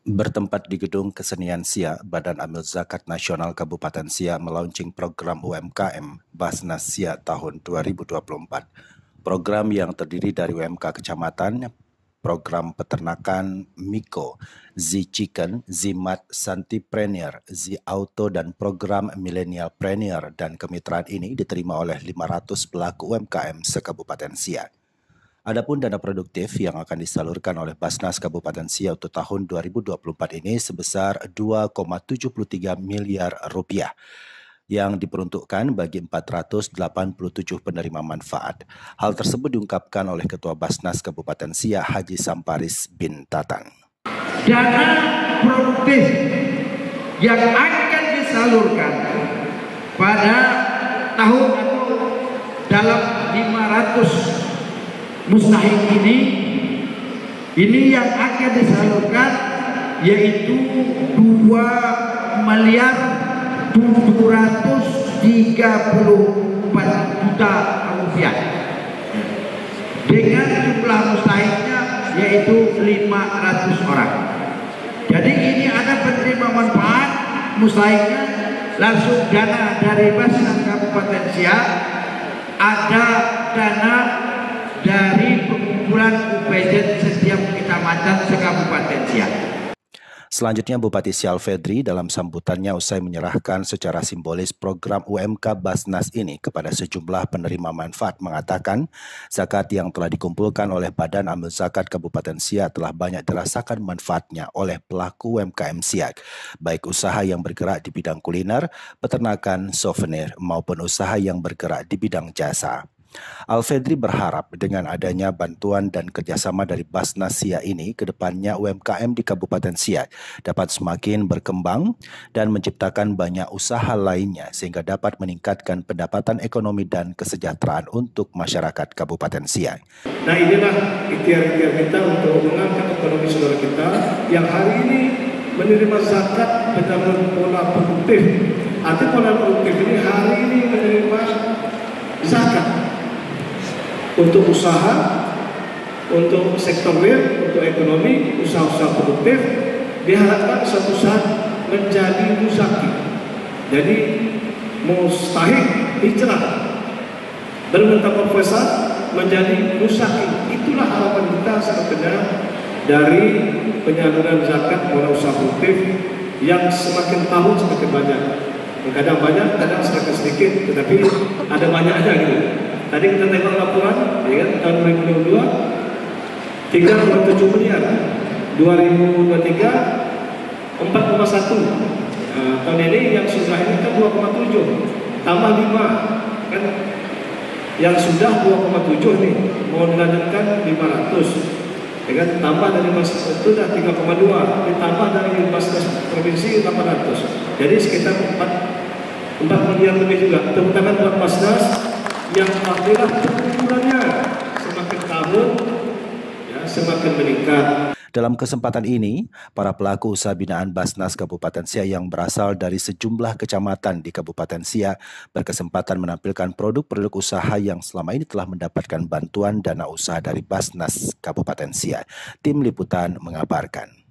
Bertempat di Gedung Kesenian Siak, Badan Amil Zakat Nasional Kabupaten Siak melaunching program UMKM Basnas Siak tahun 2024. Program yang terdiri dari UMK Kecamatan, program peternakan Miko, Z-Chicken, Z-Mart Santipreneur, Z-Auto, dan program Millennial Preneur, dan kemitraan ini diterima oleh 500 pelaku UMKM se-Kabupaten Siak. Adapun dana produktif yang akan disalurkan oleh Basnas Kabupaten Siak untuk tahun 2024 ini sebesar 2,73 miliar rupiah yang diperuntukkan bagi 487 penerima manfaat. Hal tersebut diungkapkan oleh Ketua Basnas Kabupaten Siak Haji Samparis bin Tatan. Dana produktif yang akan disalurkan pada tahun dalam 500 mustahik ini yang akan disalurkan yaitu 2 miliar 734 juta rupiah dengan jumlah mustahiknya yaitu 500 orang. Jadi ini ada penerima manfaat mustahiknya langsung dana dari Basnas Kabupaten Siak, ada dana dari pengumpulan UPZ setiap kecamatan se-Kabupaten Siak. Selanjutnya Bupati Siak Alfedri dalam sambutannya usai menyerahkan secara simbolis program UMK Basnas ini kepada sejumlah penerima manfaat mengatakan zakat yang telah dikumpulkan oleh Badan Amil Zakat Kabupaten Siak telah banyak dirasakan manfaatnya oleh pelaku UMKM Siak, baik usaha yang bergerak di bidang kuliner, peternakan, souvenir maupun usaha yang bergerak di bidang jasa. Alfedri berharap dengan adanya bantuan dan kerjasama dari Basnas Siak ini, kedepannya UMKM di Kabupaten Siak dapat semakin berkembang dan menciptakan banyak usaha lainnya sehingga dapat meningkatkan pendapatan ekonomi dan kesejahteraan untuk masyarakat Kabupaten Siak. Nah, inilah ikhtiar-ikhtiar kita untuk mengangkat ekonomi saudara kita yang hari ini menerima zakat penyaluran pola produktif. Arti pola produktif ini hari ini menerima zakat untuk usaha, untuk sektor real, untuk ekonomi, usaha-usaha produktif diharapkan suatu saat menjadi muzaki. Jadi mustahik hijrah dan metamorfosa menjadi muzaki. Itulah harapan kita sebetulnya dari penyaluran zakat pada usaha produktif yang semakin tahun semakin banyak. Kadang banyak, kadang semakin sedikit, tetapi ada banyaknya gitu. Tadi kita tengok laporan, ya kan, tahun 2022 3,7 miliar, 2023 4,1. Tahun ini yang sudah ini kan 2,7, tambah 5 kan, yang sudah 2,7 nih mau dilanjutkan 500, ya kan, tambah dari mas itu sudah 3,2, ditambah dari Basnas provinsi 800, jadi sekitar 4 miliar lebih juga. Tepuk tangan buat Basnas yang alhamdulillah pertumbuhannya semakin tahun ya, semakin meningkat. Dalam kesempatan ini, para pelaku usaha binaan Basnas Kabupaten Siak yang berasal dari sejumlah kecamatan di Kabupaten Siak berkesempatan menampilkan produk-produk usaha yang selama ini telah mendapatkan bantuan dana usaha dari Basnas Kabupaten Siak. Tim Liputan mengabarkan.